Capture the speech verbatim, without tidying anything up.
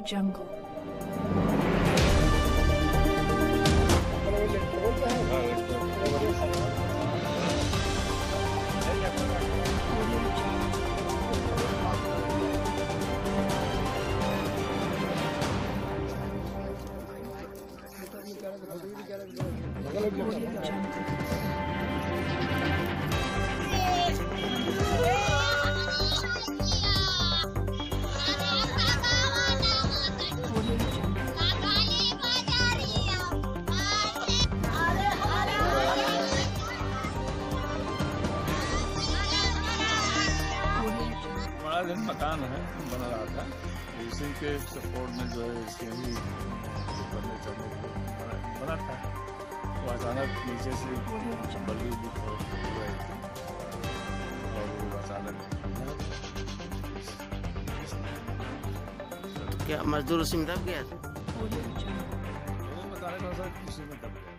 Jungle. बड़ा दिन मकान है बन रहा था, इसी के सपोर्ट में जो है इसके ही बनने चढ़ने के लिए बना था। वो अचानक नीचे से बल्ली भी हो रही थी और वो अचानक क्या मजदूर उसी में दब गया? वो बताने का किसी में दब गया।